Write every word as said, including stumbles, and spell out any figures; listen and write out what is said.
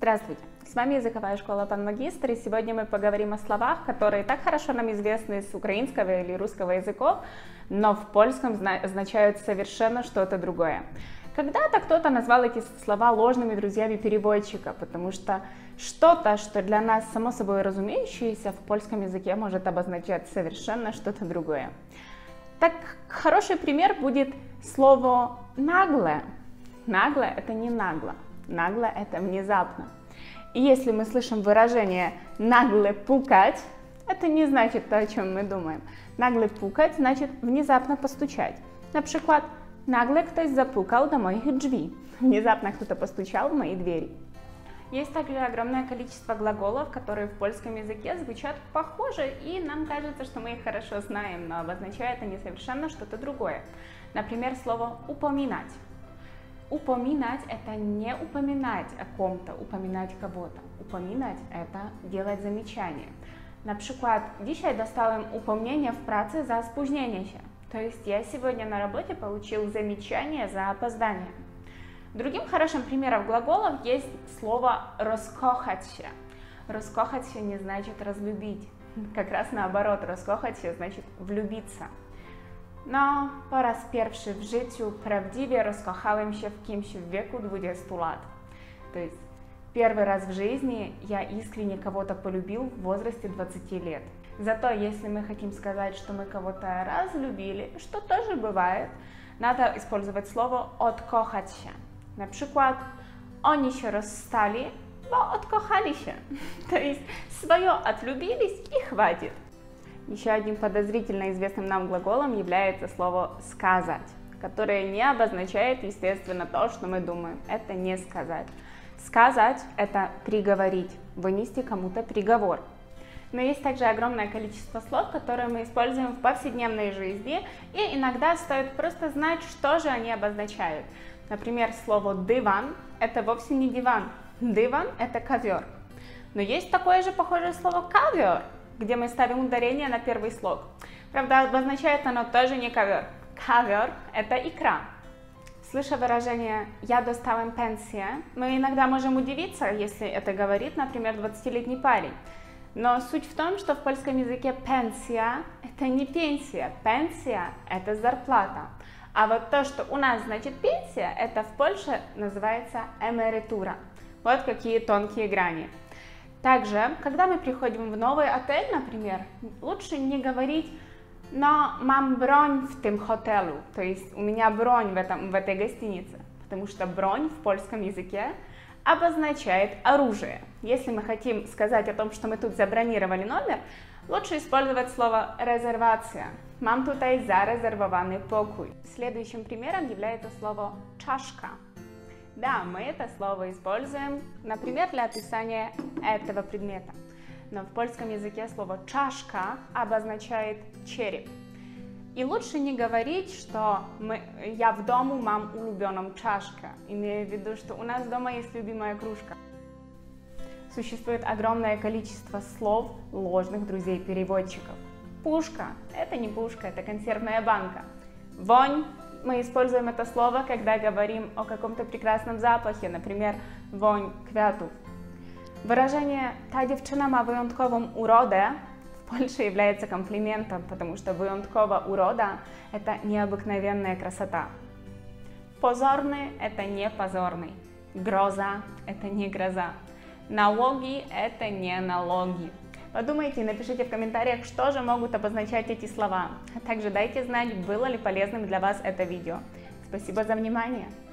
Здравствуйте! С вами языковая школа Пан-Магистр, и сегодня мы поговорим о словах, которые так хорошо нам известны с украинского или русского языков, но в польском означают совершенно что-то другое. Когда-то кто-то назвал эти слова ложными друзьями переводчика, потому что что-то, что для нас само собой разумеющееся, в польском языке может обозначать совершенно что-то другое. Так, хороший пример будет слово «наглое». Наглое – это не нагло. Нагло – это внезапно. И если мы слышим выражение «нагло пукать», это не значит то, о чем мы думаем. Нагло пукать значит внезапно постучать. Например, «нагло кто-то запукал до моих дверей». Внезапно кто-то постучал в мои двери. Есть также огромное количество глаголов, которые в польском языке звучат похоже, и нам кажется, что мы их хорошо знаем, но обозначают они совершенно что-то другое. Например, слово «упоминать». Упоминать – это не упоминать о ком-то, упоминать кого-то. Упоминать – это делать замечание. Например, «Dzisiaj dostałem upomnienie w pracy za spóźnienie się». То есть я сегодня на работе получил замечание за опоздание. Другим хорошим примером глаголов есть слово «раскохаться». «Раскохаться» не значит «разлюбить». Как раз наоборот, «раскохаться» значит «влюбиться». No, po raz pierwszy w życiu prawdziwie rozkochałem się w kimś w wieku двадцати lat. То есть, первый раз в жизни я искренне кого-то полюбил в возрасте двадцати лет. Зато, если мы хотим сказать, что мы кого-то разлюбили, что тоже бывает, надо использовать слово «откохать się». Например, «Oni się rozstali, bo odkochali się». То есть, свое отлюбились и хватит. Еще одним подозрительно известным нам глаголом является слово «сказать», которое не обозначает, естественно, то, что мы думаем. Это не сказать. Сказать – это приговорить, вынести кому-то приговор. Но есть также огромное количество слов, которые мы используем в повседневной жизни, и иногда стоит просто знать, что же они обозначают. Например, слово «диван» – это вовсе не диван. Диван – это ковер. Но есть такое же похожее слово «ковер», где мы ставим ударение на первый слог. Правда, обозначает оно тоже не ковер. Ковер – это икра. Слыша выражение «я достałem pensję», мы иногда можем удивиться, если это говорит, например, двадцатилетний парень. Но суть в том, что в польском языке pensja – это не пенсия, pensja – это зарплата. А вот то, что у нас значит пенсия, это в Польше называется эмеrytura. Вот какие тонкие грани. Также, когда мы приходим в новый отель, например, лучше не говорить «но мам бронь в tym hotelu», то есть «у меня бронь в, этом, в этой гостинице», потому что бронь в польском языке обозначает оружие. Если мы хотим сказать о том, что мы тут забронировали номер, лучше использовать слово «резервация». «Мам tutaj zarezerwowany pokój». Следующим примером является слово «czaszka». Да, мы это слово используем, например, для описания этого предмета. Но в польском языке слово «czaszka» обозначает череп. И лучше не говорить, что мы, я в дому мам улюбленом czaszkę, имея в виду, что у нас дома есть любимая кружка. Существует огромное количество слов ложных друзей переводчиков. Пушка – это не пушка, это консервная банка. Вонь. Мы используем это слово, когда говорим о каком-то прекрасном запахе, например, вонь квятов. Выражение «та dziewczyna ma wyjątkową urodę» в Польше является комплиментом, потому что wyjątkowa урода – это необыкновенная красота. Позорный – это не позорный. Гроза – это не гроза. Налоги – это не налоги. Подумайте и напишите в комментариях, что же могут обозначать эти слова. А также дайте знать, было ли полезным для вас это видео. Спасибо за внимание!